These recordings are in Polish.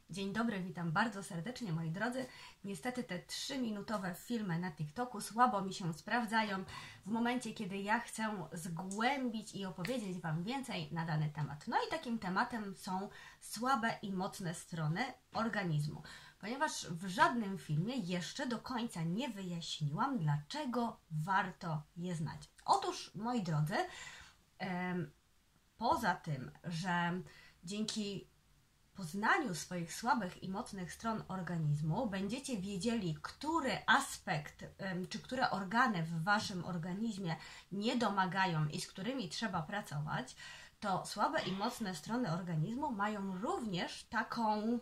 Dzień dobry, witam bardzo serdecznie moi drodzy. Niestety te 3-minutowe filmy na TikToku słabo mi się sprawdzają w momencie, kiedy ja chcę zgłębić i opowiedzieć Wam więcej na dany temat. No i takim tematem są słabe i mocne strony organizmu, ponieważ w żadnym filmie jeszcze do końca nie wyjaśniłam, dlaczego warto je znać. Otóż, moi drodzy, poza tym, że dzięki poznaniu swoich słabych i mocnych stron organizmu będziecie wiedzieli, który aspekt czy które organy w Waszym organizmie nie domagają i z którymi trzeba pracować, to słabe i mocne strony organizmu mają również taką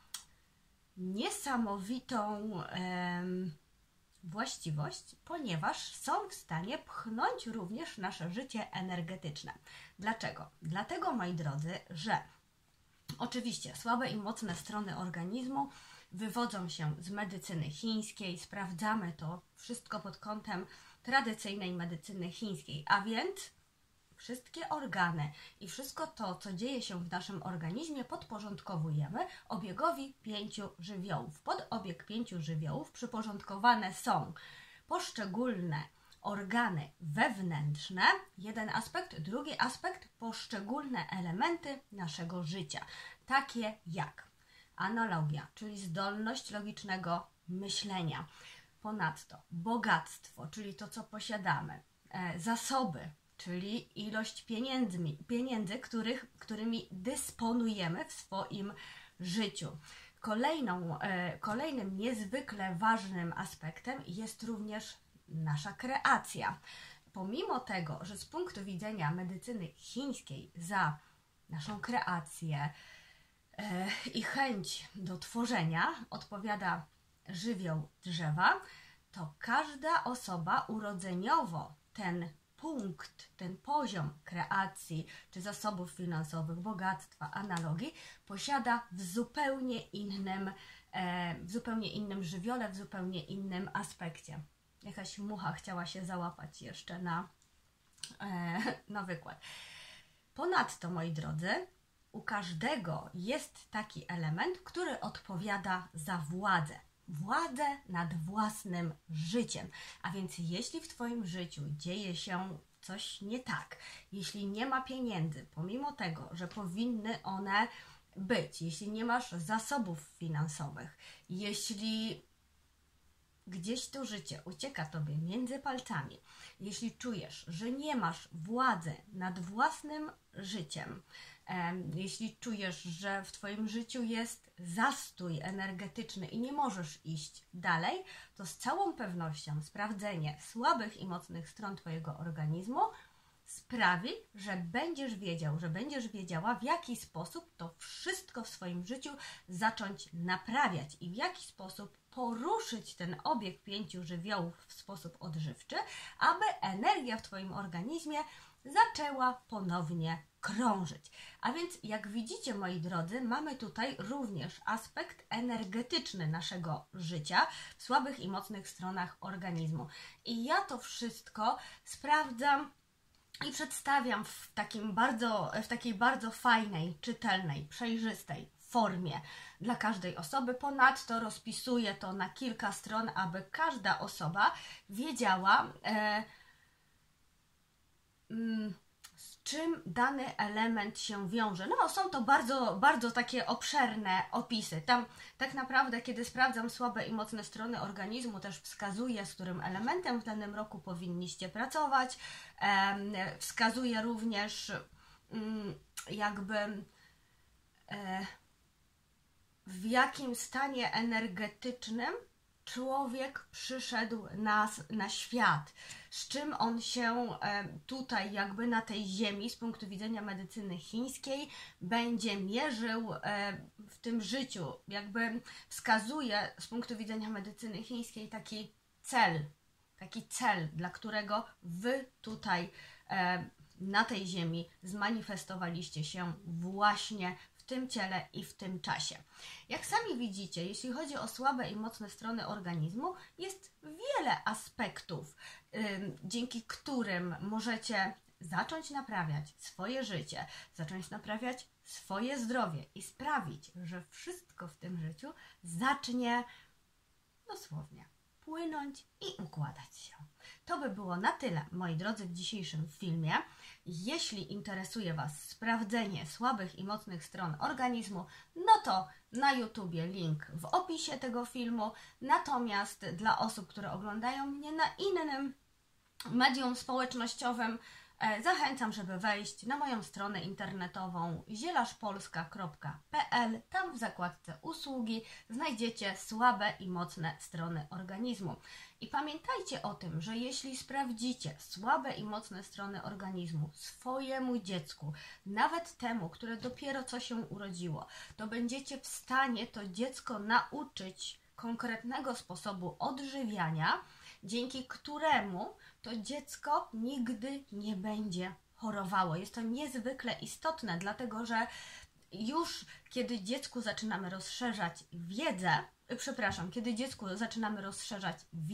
niesamowitą właściwość, ponieważ są w stanie pchnąć również nasze życie energetyczne. Dlaczego? Dlatego, moi drodzy, że oczywiście słabe i mocne strony organizmu wywodzą się z medycyny chińskiej, sprawdzamy to wszystko pod kątem tradycyjnej medycyny chińskiej, a więc wszystkie organy i wszystko to, co dzieje się w naszym organizmie, podporządkowujemy obiegowi 5 żywiołów. Pod obieg 5 żywiołów przyporządkowane są poszczególne organy wewnętrzne, jeden aspekt, drugi aspekt, poszczególne elementy naszego życia, takie jak analogia, czyli zdolność logicznego myślenia, ponadto bogactwo, czyli to, co posiadamy, zasoby, czyli ilość pieniędzy, którymi dysponujemy w swoim życiu. Kolejnym niezwykle ważnym aspektem jest również nasza kreacja. Pomimo tego, że z punktu widzenia medycyny chińskiej za naszą kreację i chęć do tworzenia odpowiada żywioł drzewa, to każda osoba urodzeniowo ten punkt, ten poziom kreacji czy zasobów finansowych, bogactwa, analogii posiada w zupełnie innym żywiole, w zupełnie innym aspekcie. Jakaś mucha chciała się załapać jeszcze na wykład. Ponadto, moi drodzy, u każdego jest taki element, który odpowiada za władzę. Władzę nad własnym życiem. A więc jeśli w Twoim życiu dzieje się coś nie tak, jeśli nie ma pieniędzy, pomimo tego, że powinny one być, jeśli nie masz zasobów finansowych, jeśli gdzieś to życie ucieka Tobie między palcami, jeśli czujesz, że nie masz władzy nad własnym życiem, jeśli czujesz, że w Twoim życiu jest zastój energetyczny i nie możesz iść dalej, to z całą pewnością sprawdzenie słabych i mocnych stron Twojego organizmu sprawi, że będziesz wiedział, że będziesz wiedziała, w jaki sposób to wszystko w swoim życiu zacząć naprawiać i w jaki sposób poruszyć ten obieg 5 żywiołów w sposób odżywczy, aby energia w Twoim organizmie zaczęła ponownie krążyć. A więc jak widzicie, moi drodzy, mamy tutaj również aspekt energetyczny naszego życia w słabych i mocnych stronach organizmu. I ja to wszystko sprawdzam i przedstawiam w takiej bardzo fajnej, czytelnej, przejrzystej formie dla każdej osoby. Ponadto rozpisuję to na kilka stron, aby każda osoba wiedziała, z czym dany element się wiąże. No, są to bardzo takie obszerne opisy. Tam tak naprawdę, kiedy sprawdzam słabe i mocne strony organizmu, też wskazuję, z którym elementem w danym roku powinniście pracować. Wskazuję również w jakim stanie energetycznym człowiek przyszedł na świat, z czym on się tutaj na tej ziemi z punktu widzenia medycyny chińskiej będzie mierzył w tym życiu. Wskazuje z punktu widzenia medycyny chińskiej taki cel, dla którego Wy tutaj na tej ziemi zmanifestowaliście się właśnie w tym ciele i w tym czasie. Jak sami widzicie, jeśli chodzi o słabe i mocne strony organizmu, jest wiele aspektów, dzięki którym możecie zacząć naprawiać swoje życie, zacząć naprawiać swoje zdrowie i sprawić, że wszystko w tym życiu zacznie dosłownie płynąć i układać się. To by było na tyle, moi drodzy, w dzisiejszym filmie. Jeśli interesuje Was sprawdzenie słabych i mocnych stron organizmu, no to na YouTubie link w opisie tego filmu. Natomiast dla osób, które oglądają mnie na innym medium społecznościowym, zachęcam, żeby wejść na moją stronę internetową zielaszpolska.pl. Tam w zakładce usługi znajdziecie słabe i mocne strony organizmu. I pamiętajcie o tym, że jeśli sprawdzicie słabe i mocne strony organizmu swojemu dziecku, nawet temu, które dopiero co się urodziło, to będziecie w stanie to dziecko nauczyć konkretnego sposobu odżywiania, dzięki któremu to dziecko nigdy nie będzie chorowało. Jest to niezwykle istotne, dlatego że już kiedy dziecku zaczynamy rozszerzać kiedy dziecku zaczynamy rozszerzać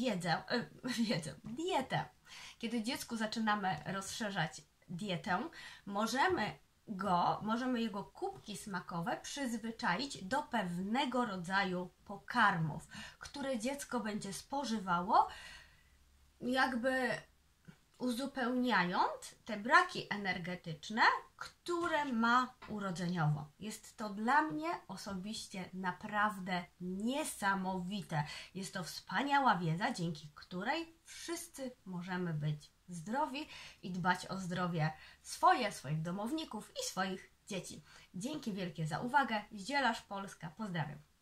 dietę, kiedy dziecku zaczynamy rozszerzać dietę, możemy jego kubki smakowe przyzwyczaić do pewnego rodzaju pokarmów, które dziecko będzie spożywało, jakby uzupełniając te braki energetyczne, które ma urodzeniowo. Jest to dla mnie osobiście naprawdę niesamowite. Jest to wspaniała wiedza, dzięki której wszyscy możemy być zdrowi i dbać o zdrowie swoich domowników i swoich dzieci. Dzięki wielkie za uwagę. Zielarz Polska. Pozdrawiam.